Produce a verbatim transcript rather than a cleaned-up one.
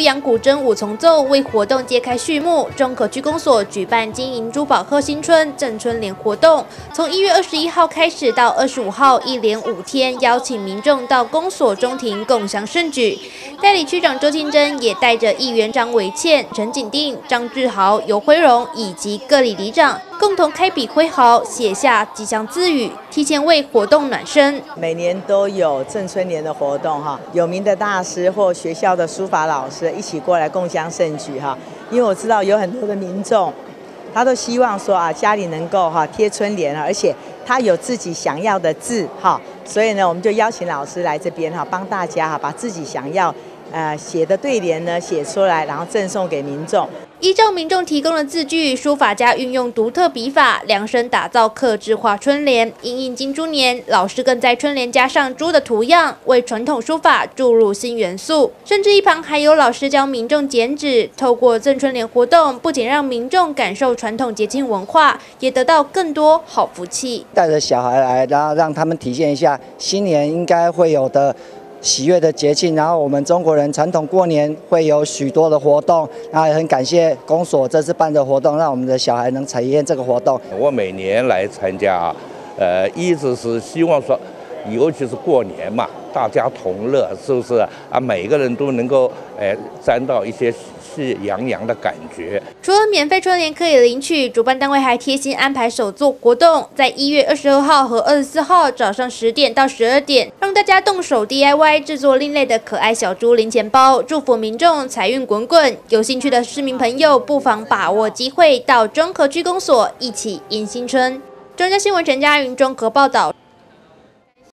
阳古筝五重奏为活动揭开序幕。中和区公所举办经营珠宝贺新春赠春联活动，从一月二十一号开始到二十五号，一连五天，邀请民众到公所中庭共襄盛举。代理区长周庆珍也带着议员张维倩、陈景定、张志豪、尤辉荣以及各里里长共同开笔挥毫，写下吉祥字语，提前为活动暖身。 每年都有赠春联的活动哈，有名的大师或学校的书法老师一起过来共襄盛举哈。因为我知道有很多的民众，他都希望说啊，家里能够哈贴春联啊，而且他有自己想要的字哈，所以呢，我们就邀请老师来这边哈，帮大家哈把自己想要呃写的对联呢写出来，然后赠送给民众。 依照民众提供的字句，书法家运用独特笔法，量身打造客制化春联。因应金猪年，老师更在春联加上猪的图样，为传统书法注入新元素。甚至一旁还有老师教民众剪纸。透过赠春联活动，不仅让民众感受传统节庆文化，也得到更多好福气。 带着小孩来，然后让他们体现一下新年应该会有的喜悦的节庆，然后我们中国人传统过年会有许多的活动，然后也很感谢公所这次办的活动，让我们的小孩能体验这个活动。 我每年来参加，呃，一直是希望说，尤其是过年嘛，大家同乐，是不是啊？每个人都能够，呃，沾到一些喜洋洋的感觉。 除了免费春联可以领取，主办单位还贴心安排手作活动，在一月二十二号和二十四号早上十点到十二点，让大家动手 D I Y 制作另类的可爱小猪零钱包，祝福民众财运滚滚。有兴趣的市民朋友，不妨把握机会到中和区公所一起迎新春。中央新闻陈嘉云中和报道。